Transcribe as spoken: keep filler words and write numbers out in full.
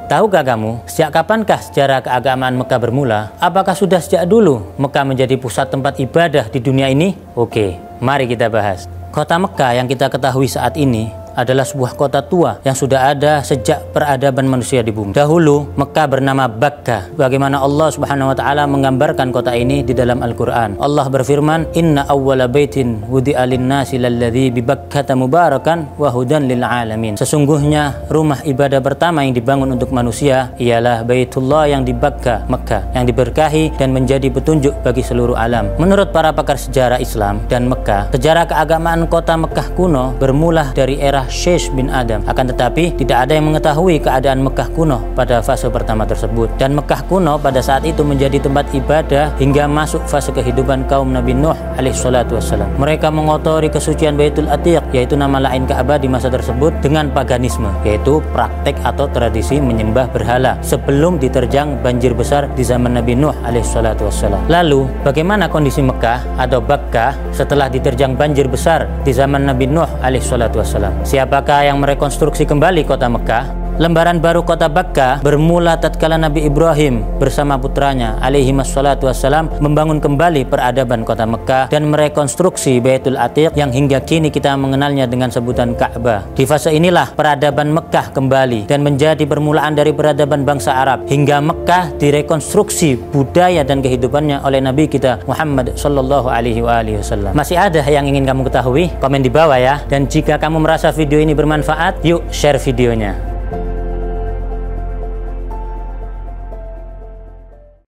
Tahukah kamu, sejak kapankah sejarah keagamaan Mekah bermula? Apakah sudah sejak dulu Mekah menjadi pusat tempat ibadah di dunia ini? Oke, mari kita bahas. Kota Mekah yang kita ketahui saat ini adalah sebuah kota tua yang sudah ada sejak peradaban manusia di bumi. Dahulu Mekah bernama Bakkah. Bagaimana Allah Subhanahu wa taala menggambarkan kota ini di dalam Al-Qur'an. Allah berfirman, "Inna awwala baitin wudi'a lin-nasi lalladzi bi Bakkata mubarakan wa hudan lil alamin." Sesungguhnya rumah ibadah pertama yang dibangun untuk manusia ialah Baitullah yang di Bakkah, Mekah, yang diberkahi dan menjadi petunjuk bagi seluruh alam. Menurut para pakar sejarah Islam dan Mekah, sejarah keagamaan kota Mekah kuno bermula dari era Syekh bin Adam. Akan tetapi tidak ada yang mengetahui keadaan Mekah kuno pada fase pertama tersebut. Dan Mekah kuno pada saat itu menjadi tempat ibadah hingga masuk fase kehidupan kaum Nabi Nuh alaihi salatu wassalam. Mereka mengotori kesucian Baitul Atiq, yaitu nama lain Ka'bah di masa tersebut, dengan paganisme, yaitu praktek atau tradisi menyembah berhala sebelum diterjang banjir besar di zaman Nabi Nuh alaihi salatu wassalam. Lalu bagaimana kondisi Mekah atau Bakkah setelah diterjang banjir besar di zaman Nabi Nuh alaihi salatu wassalam? Siapakah yang merekonstruksi kembali kota Mekah? Lembaran baru kota Bakkah bermula tatkala Nabi Ibrahim bersama putranya alaihi wassalatu wassalam membangun kembali peradaban kota Mekah dan merekonstruksi Baitul Atiq yang hingga kini kita mengenalnya dengan sebutan Ka'bah. Di fase inilah peradaban Mekah kembali dan menjadi permulaan dari peradaban bangsa Arab hingga Mekah direkonstruksi budaya dan kehidupannya oleh Nabi kita Muhammad sallallahu alaihi wasallam. Masih ada yang ingin kamu ketahui? Komen di bawah ya. Dan jika kamu merasa video ini bermanfaat, yuk share videonya.